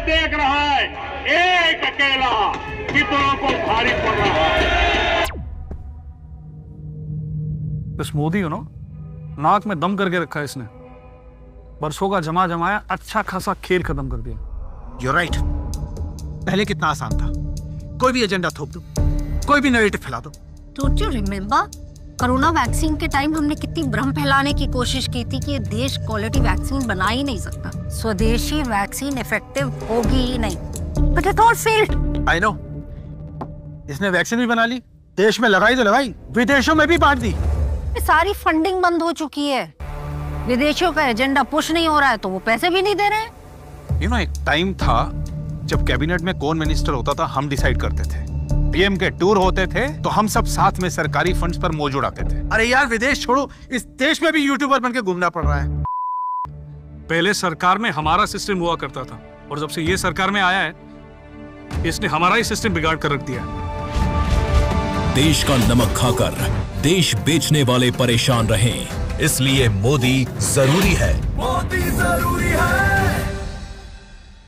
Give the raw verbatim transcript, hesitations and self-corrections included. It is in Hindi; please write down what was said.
देख रहा है, एक अकेला कितनों को भारी पड़ रहा है। इस मोदी हो ना, नाक में दम करके रखा है इसने। बरसों का जमा जमाया अच्छा खासा खेल खत्म कर दिया। You're right. पहले कितना आसान था, कोई भी एजेंडा थोप दो, कोई भी नैरेटिव फैला दो। Don't you remember? Corona vaccine के टाइम हमने कितनी भ्रम फैलाने की कोशिश की थी कि ये देश क्वालिटी वैक्सीन बना ही नहीं सकता, स्वदेशी वैक्सीन इफेक्टिव होगी ही नहीं। But it all failed. I know. इसने वैक्सीन भी बना ली, देश में लगाई तो लगाई, विदेशों में भी बांट दी। सारी फंडिंग बंद हो चुकी है, विदेशियों का एजेंडा पुश नहीं हो रहा है तो वो पैसे भी नहीं दे रहे हैं। You know, एक टाइम था जब कैबिनेट में कौन मिनिस्टर होता था हम डिसाइड करते थे, पीएम के टूर होते थे तो हम सब साथ में सरकारी फंड्स पर मौज उड़ाते थे। अरे यार विदेश छोड़ो, इस देश में भी यूट्यूबर बनके घूमना पड़ रहा है। पहले सरकार में हमारा सिस्टम हुआ करता था और जब से ये सरकार में आया है, इसने हमारा ही सिस्टम बिगाड़ कर रख दिया है। देश का नमक खाकर देश बेचने वाले परेशान रहें, इसलिए मोदी जरूरी है। मोदी जरूरी है।